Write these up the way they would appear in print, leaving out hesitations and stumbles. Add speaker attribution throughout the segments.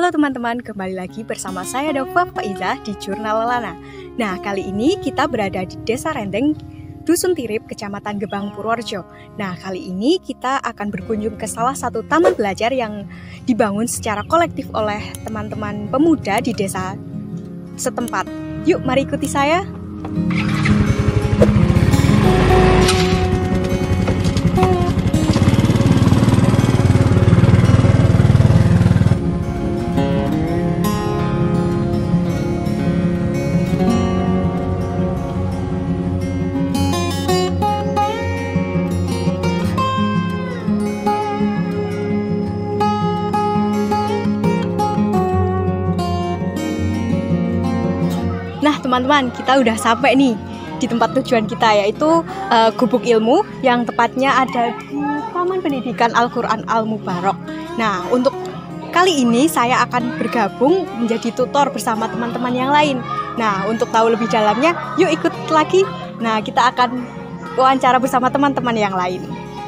Speaker 1: Halo teman-teman, kembali lagi bersama saya Dova Faizah di Jurnal Lelana. Nah, kali ini kita berada di Desa Rendeng, Dusun Tirip, Kecamatan Gebang, Purworejo. Nah, kali ini kita akan berkunjung ke salah satu taman belajar yang dibangun secara kolektif oleh teman-teman pemuda di desa setempat. Yuk, mari ikuti saya. Nah teman-teman, kita udah sampai nih di tempat tujuan kita, yaitu Gubuk Ilmu yang tepatnya ada di Taman Pendidikan Al-Quran Al-Mubarok. Nah, untuk kali ini saya akan bergabung menjadi tutor bersama teman-teman yang lain. Nah, untuk tahu lebih dalamnya, yuk ikut lagi. Nah, kita akan wawancara bersama teman-teman yang lain.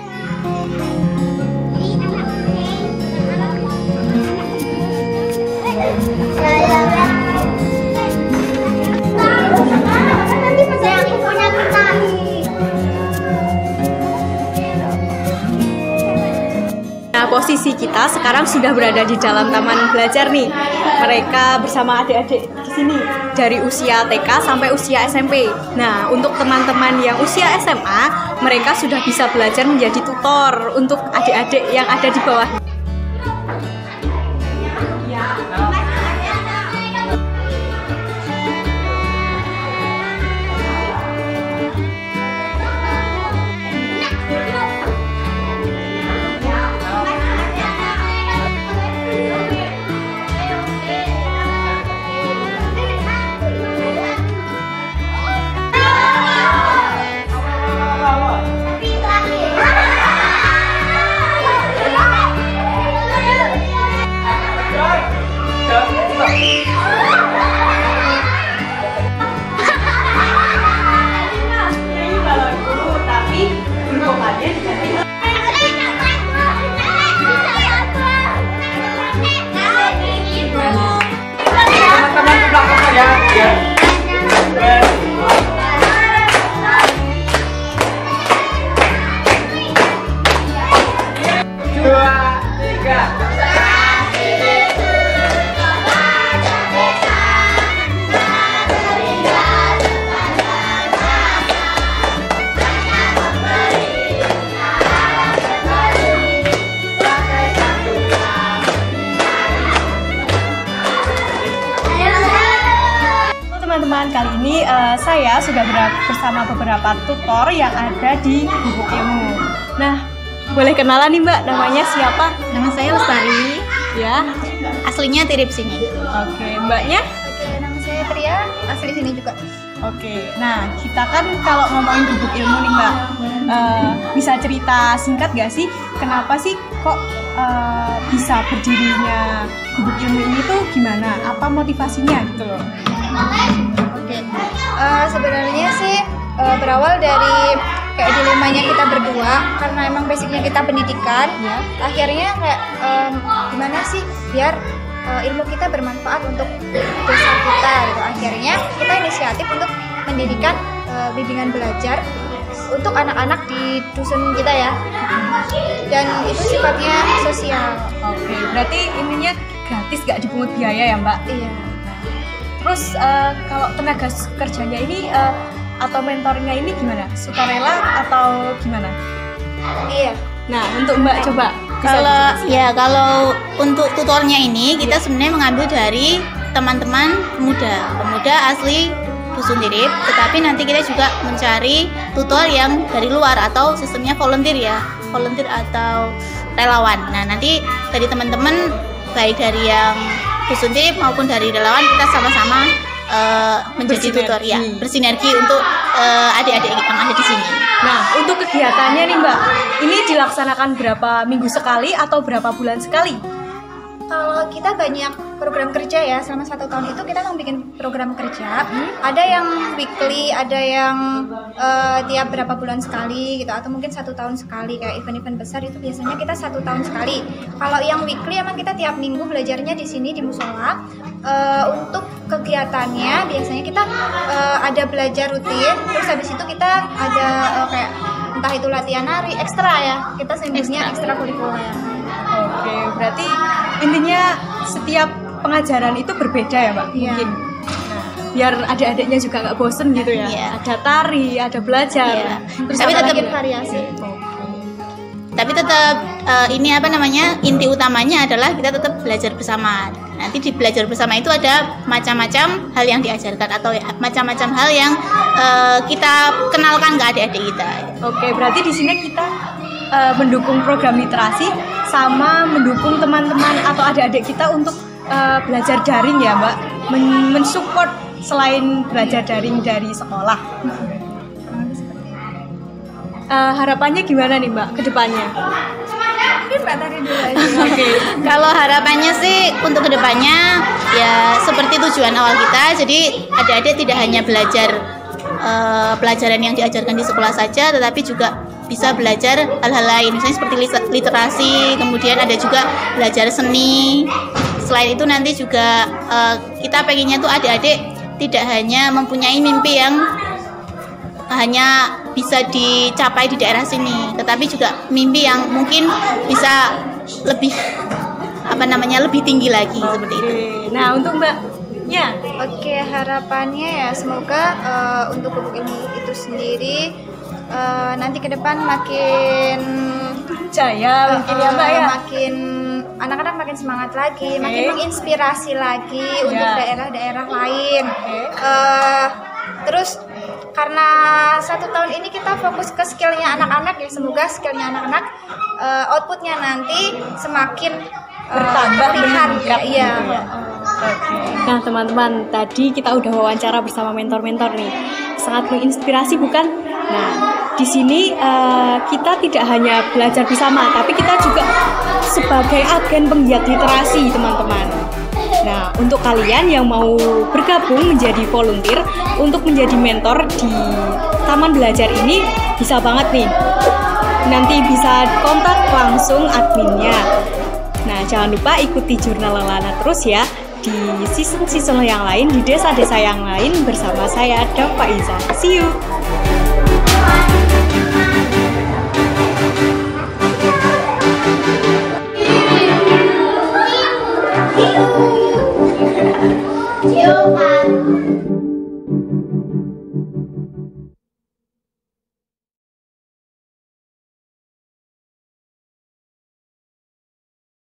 Speaker 1: Nah, posisi kita sekarang sudah berada di dalam taman belajar nih. Mereka bersama adik-adik di sini dari usia TK sampai usia SMP. Nah, untuk teman-teman yang usia SMA, mereka sudah bisa belajar menjadi tutor untuk adik-adik yang ada di bawah. Teman-teman, kali ini saya sudah bersama beberapa tutor yang ada di Gubuk Ilmu. Nah, boleh kenalan nih Mbak, namanya siapa?
Speaker 2: Nama saya Lestari,
Speaker 1: Ya.
Speaker 2: aslinya Tirip sini.
Speaker 1: Oke, Mbaknya?
Speaker 2: Oke, nama saya Tria, asli sini juga.
Speaker 1: Oke, nah kita kan kalau ngomongin Gubuk Ilmu nih Mbak, bisa cerita singkat gak sih kenapa sih kok bisa berdirinya Gubuk Ilmu ini tuh gimana? Apa motivasinya gitu loh?
Speaker 2: Oke, sebenarnya sih berawal dari kayak dilemanya kita berdua, karena emang basicnya kita pendidikan.
Speaker 1: Ya.
Speaker 2: Akhirnya kayak gimana sih biar ilmu kita bermanfaat untuk desa kita gitu. Akhirnya kita inisiatif untuk mendirikan bimbingan belajar untuk anak-anak di dusun kita ya, dan itu sifatnya sosial.
Speaker 1: Oke, berarti ininya gratis, gak dipungut biaya ya Mbak?
Speaker 2: Iya.
Speaker 1: Terus kalau tenaga kerjanya ini atau mentornya ini gimana? Sukarela atau gimana?
Speaker 2: Iya.
Speaker 1: Nah, untuk Mbak coba.
Speaker 2: Kalau untuk tutornya ini kita sebenarnya mengambil dari teman-teman pemuda asli Dusun Tirip, tetapi nanti kita juga mencari tutor yang dari luar atau sistemnya volunteer ya, volunteer atau relawan. Nah, nanti dari teman-teman baik dari yang Dusun Tirip maupun dari relawan kita sama-sama menjadi tutor ya, bersinergi untuk adik-adik yang ada di sini.
Speaker 1: Nah, untuk kegiatannya nih Mbak, ini dilaksanakan berapa minggu sekali atau berapa bulan sekali?
Speaker 3: Kalau kita banyak program kerja ya, selama 1 tahun itu kita memang bikin program kerja. Ada yang weekly, ada yang tiap berapa bulan sekali gitu, atau mungkin 1 tahun sekali. Kayak event-event besar itu biasanya kita 1 tahun sekali. Kalau yang weekly emang kita tiap minggu belajarnya di sini di musola. Untuk kegiatannya biasanya kita ada belajar rutin, terus habis itu kita ada kayak entah itu latihan nari ekstra ya, kita sebutnya ekstra kurikuler.
Speaker 1: Oke, berarti intinya setiap pengajaran itu berbeda ya Mbak?
Speaker 3: Iya.
Speaker 1: Mungkin. Nah, biar adik-adiknya juga nggak bosen gitu ya.
Speaker 2: Iya.
Speaker 1: Ada tari, ada belajar.
Speaker 2: Iya.
Speaker 1: Terus
Speaker 2: Tapi
Speaker 1: apa
Speaker 2: tetap
Speaker 1: lagi?
Speaker 3: variasi.
Speaker 2: Tapi tetap ini apa namanya, inti utamanya adalah kita tetap belajar bersama. Nanti di belajar bersama itu ada macam-macam hal yang diajarkan atau macam-macam hal yang kita kenalkan ke adik-adik kita.
Speaker 1: Oke, berarti di sini kita mendukung program literasi sama mendukung teman-teman atau adik-adik kita untuk belajar daring ya Mbak, mensupport selain belajar daring dari sekolah. Harapannya gimana nih Mbak ke depannya?
Speaker 3: Mungkin Mbak Tari dulu aja.
Speaker 1: Oke.
Speaker 2: Kalau harapannya sih untuk kedepannya ya seperti tujuan awal kita, jadi adik-adik tidak hanya belajar pelajaran yang diajarkan di sekolah saja, tetapi juga bisa belajar hal-hal lain, misalnya seperti literasi, kemudian ada juga belajar seni. Selain itu nanti juga kita pengennya tuh adik-adik tidak hanya mempunyai mimpi yang hanya bisa dicapai di daerah sini, tetapi juga mimpi yang mungkin bisa lebih lebih tinggi lagi seperti itu.
Speaker 1: Nah, untuk Mbaknya,
Speaker 3: Oke, harapannya ya semoga untuk Gubuk Ilmu itu sendiri nanti ke depan makin
Speaker 1: jaya mungkin ya Mbak ya.
Speaker 3: makin anak-anak makin semangat lagi, makin menginspirasi lagi untuk daerah-daerah lain. Terus karena 1 tahun ini kita fokus ke skillnya anak-anak ya, semoga skillnya anak-anak outputnya nanti semakin
Speaker 1: Bertambah,
Speaker 3: terlihat
Speaker 1: meningkat.
Speaker 3: Iya.
Speaker 1: Nah teman-teman, tadi kita udah wawancara bersama mentor-mentor nih, sangat menginspirasi bukan? Nah di sini kita tidak hanya belajar bersama, tapi kita juga sebagai agen penggiat literasi teman-teman. Nah untuk kalian yang mau bergabung menjadi volunteer untuk menjadi mentor di Taman Belajar ini bisa banget nih. Nanti bisa kontak langsung adminnya. Nah jangan lupa ikuti Jurnal Lelana terus ya di season-season yang lain, di desa-desa yang lain bersama saya Dafa Iza. See you.
Speaker 2: Yo.